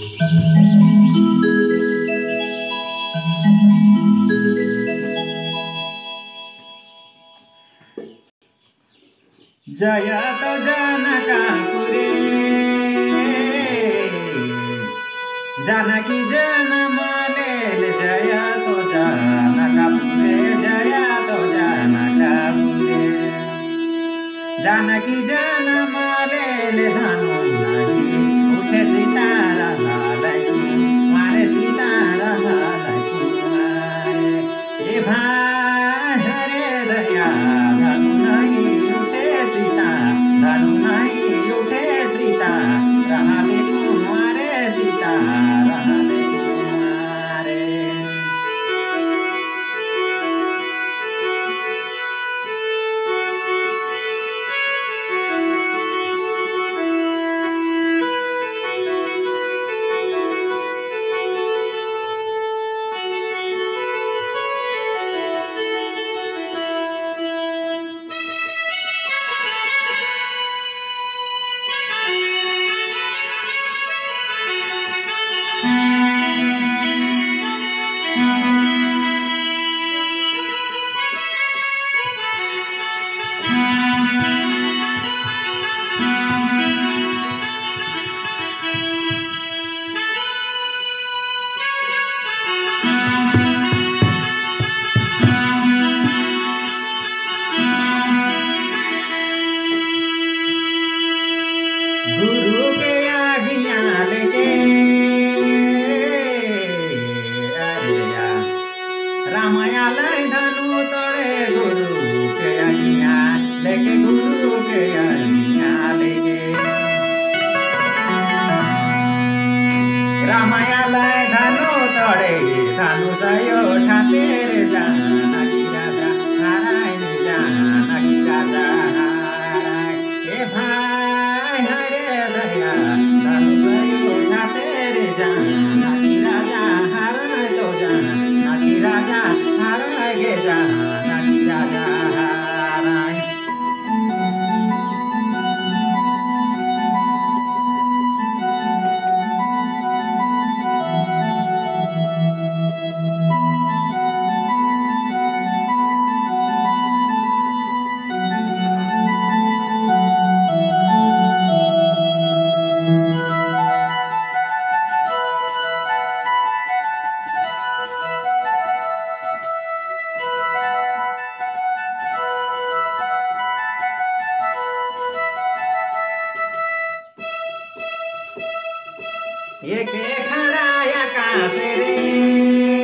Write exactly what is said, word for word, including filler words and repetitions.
जय त जनकपुरे जानकी जनमले जय तो जनकपुरे जय तो जनकपुरे जानकी जनमले धनु नहीं उठे सीतारामलाई मारे सीतारामलाई कुमारे ए भाइ हरे दया धनु नहीं उठे सीता धनु नहीं उठे सीता रहले कुमारे सीता रहले कुमारे गुरु के आज्ञा लेके रामायालाई धनु तोड़े गुरु के आज्ञा लेके गुरु के आज्ञा लेके रामायालाई धनु तोड़े धनु सयो ठाते रे जानकी राजा नारायण जानकी राजा नारायण ए भाइ हरे दया धनु सयो ठाते रे जानकी राजा हाराय तो जानकी राजा हाराय गे जानकी राजा हाराय एक खड़ा आकाश रे